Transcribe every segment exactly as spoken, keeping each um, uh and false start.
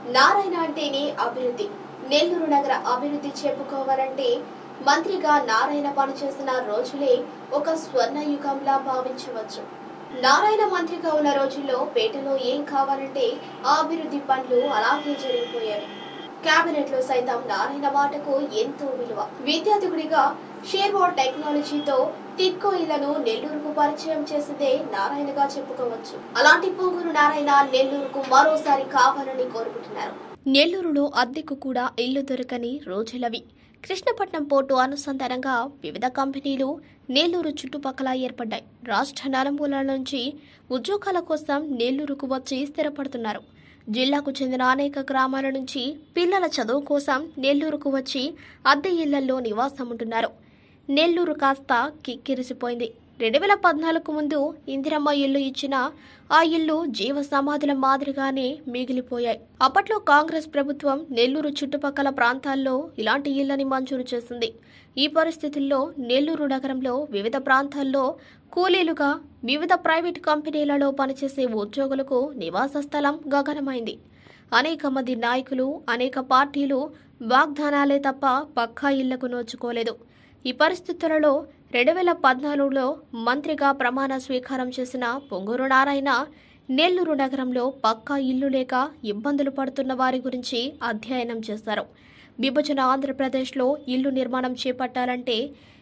నారాయణ అంటేనే అభివృద్ధి. నెల్లూరు నగర అభివృద్ధి చెప్పుకోవాలంటే మంత్రిగా నారాయణ పనిచేసిన రోజులే ఒక స్వర్ణ యుగంలా భావించవచ్చు. నారాయణ మంత్రిగా ఉన్న రోజుల్లో పేటలో ఏం కావాలంటే ఆ అభివృద్ధి పనులు అలాగే జరిగిపోయాయి. కేబినెట్ లో సైతం నారాయణ మాటకు ఎంతో విలువ. విద్యార్థికుడిగా షేర్వాల్ టెక్నాలజీతో టిడ్కో ఇళ్లను నెల్లూరుకు పరిచయం చేసిందే నారాయణగా చెప్పుకోవచ్చు. అలాంటి పొంగూరు నారాయణ నెల్లూరుకు మరోసారి కావాలని కోరుకుంటున్నారు. నెల్లూరులో అద్దెకు కూడా ఇల్లు దొరకని రోజులవి. కృష్ణపట్నం పోర్టు అనుసంధానంగా వివిధ కంపెనీలు నెల్లూరు చుట్టుపక్కల ఏర్పడ్డాయి. రాష్ట్ర నలుమూలల నుంచి ఉద్యోగాల కోసం నెల్లూరుకు వచ్చి స్థిరపడుతున్నారు. జిల్లాకు చెందిన అనేక గ్రామాల నుంచి పిల్లల చదువు కోసం నెల్లూరుకు వచ్చి అద్దె ఇళ్లలో నివాసం ఉంటున్నారు. నెల్లూరు కాస్త కిక్కిరిసిపోయింది. రెండు వేల పద్నాలుగు ముందు ఇందిరమ్మ ఇల్లు ఇచ్చిన ఆ ఇల్లు జీవ సమాధుల మాదిరిగానే మిగిలిపోయాయి. అప్పట్లో కాంగ్రెస్ ప్రభుత్వం నెల్లూరు చుట్టుపక్కల ప్రాంతాల్లో ఇలాంటి ఇళ్లని మంజూరు చేసింది. ఈ పరిస్థితుల్లో నెల్లూరు నగరంలో వివిధ ప్రాంతాల్లో కూలీలుగా వివిధ ప్రైవేట్ కంపెనీలలో పనిచేసే ఉద్యోగులకు నివాస స్థలం గగనమైంది. అనేక మంది నాయకులు, అనేక పార్టీలు వాగ్దానాలే తప్ప పక్కా ఇళ్లకు నోచుకోలేదు. ఈ పరిస్థితులలో రెండు వేల పద్నాలుగులో మంత్రిగా ప్రమాణ స్వీకారం చేసిన పొంగూరు నారాయణ నెల్లూరు నగరంలో పక్కా ఇల్లు లేక ఇబ్బందులు పడుతున్న వారి గురించి అధ్యయనం చేశారు. విభజన ఆంధ్రప్రదేశ్లో ఇల్లు నిర్మాణం చేపట్టాలంటే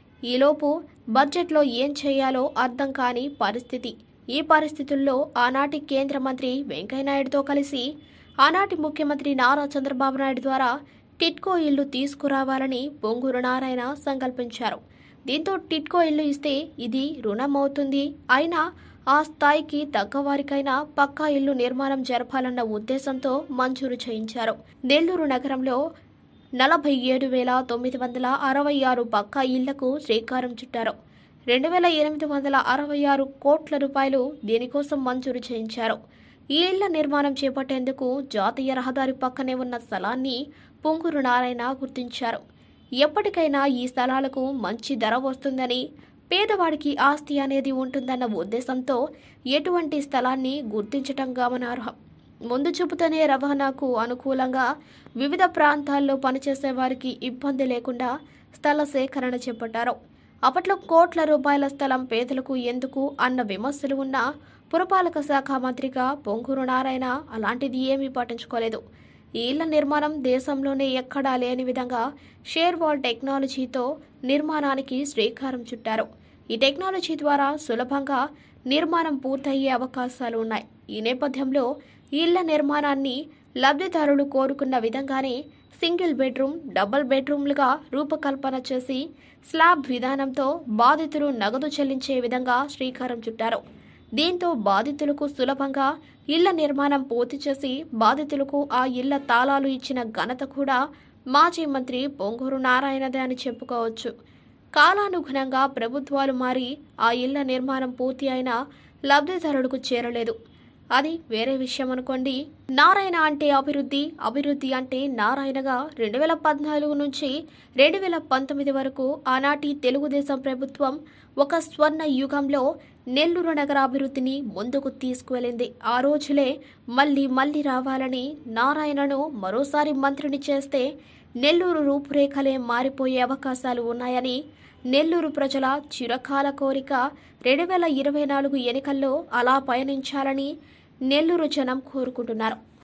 ఈలోపు బడ్జెట్లో ఏం చేయాలో అర్థం కాని పరిస్థితి. ఈ పరిస్థితుల్లో ఆనాటి కేంద్ర మంత్రి వెంకయ్యనాయుడుతో కలిసి ఆనాటి ముఖ్యమంత్రి నారా చంద్రబాబు నాయుడు ద్వారా టిడ్కో ఇల్లు తీసుకురావాలని పొంగూరు నారాయణ సంకల్పించారు. దీంతో టిడ్కో ఇల్లు ఇస్తే ఇది రుణం అవుతుంది. అయినా ఆ స్థాయికి తగ్గవారికైనా పక్కా ఇల్లు నిర్మాణం జరపాలన్న ఉద్దేశంతో మంజూరు చేయించారు. నెల్లూరు నగరంలో నలభై ఏడు వేల తొమ్మిది వందల అరవై ఆరు పక్కా ఇళ్లకు శ్రీకారం చుట్టారు. రెండు వేల ఎనిమిది వందల అరవై ఆరు కోట్ల రూపాయలు దీనికోసం మంజూరు చేయించారు. ఈ ఇళ్ల నిర్మాణం చేపట్టేందుకు జాతీయ రహదారి పక్కనే ఉన్న స్థలాన్ని పొంగూరు నారాయణ గుర్తించారు. ఎప్పటికైనా ఈ స్థలాలకు మంచి ధర వస్తుందని, పేదవాడికి ఆస్తి అనేది ఉంటుందన్న ఉద్దేశంతో ఎటువంటి స్థలాన్ని గుర్తించటం గమనార్హం. ముందు చూపుతోనే రవాణాకు అనుకూలంగా వివిధ ప్రాంతాల్లో పనిచేసే వారికి ఇబ్బంది లేకుండా స్థల సేకరణ చేపట్టారు. అప్పట్లో కోట్ల రూపాయల స్థలం పేదలకు ఎందుకు అన్న విమర్శలు ఉన్నా పురపాలక శాఖ మంత్రిగా పొంగూరు నారాయణ అలాంటిది ఏమీ పట్టించుకోలేదు. ఈ ఇళ్ల నిర్మాణం దేశంలోనే ఎక్కడా లేని విధంగా షేర్వాల్ టెక్నాలజీతో నిర్మాణానికి శ్రీకారం చుట్టారు. ఈ టెక్నాలజీ ద్వారా సులభంగా నిర్మాణం పూర్తయ్యే అవకాశాలు ఉన్నాయి. ఈ నేపథ్యంలో ఈ ఇళ్ల నిర్మాణాన్ని లబ్ధిదారులు కోరుకున్న విధంగానే సింగిల్ బెడ్రూమ్, డబుల్ బెడ్రూమ్లుగా రూపకల్పన చేసి స్లాబ్ విధానంతో బాధితులు నగదు చెల్లించే విధంగా శ్రీకారం చుట్టారు. దీంతో బాధితులకు సులభంగా ఇళ్ల నిర్మాణం పూర్తి చేసి బాధితులకు ఆ ఇళ్ల తాళాలు ఇచ్చిన ఘనత కూడా మాజీ మంత్రి పొంగూరు నారాయణదే అని చెప్పుకోవచ్చు. కాలానుగుణంగా ప్రభుత్వాలు మారి ఆ ఇళ్ల నిర్మాణం పూర్తి అయినా లబ్ధిదారులకు చేరలేదు. అది వేరే విషయం అనుకోండి. నారాయణ అంటే అభివృద్ధి, అభివృద్ధి అంటే నారాయణగా రెండు వేల పద్నాలుగు నుంచి రెండు వేల పంతొమ్మిది వరకు ఆనాటి తెలుగుదేశం ప్రభుత్వం ఒక స్వర్ణ యుగంలో నెల్లూరు నగర అభివృద్ధిని ముందుకు తీసుకువెళ్ళింది. ఆ రోజులే మళ్లీ మళ్లీ రావాలని, నారాయణను మరోసారి మంత్రిని చేస్తే నెల్లూరు రూపురేఖలే మారిపోయే అవకాశాలు ఉన్నాయని, నెల్లూరు ప్రజల చిరకాల కోరిక రెండు వేల ఇరవై నాలుగు ఎన్నికల్లో అలా పయనించాలని నెల్లూరు జనం కోరుకుంటున్నారు.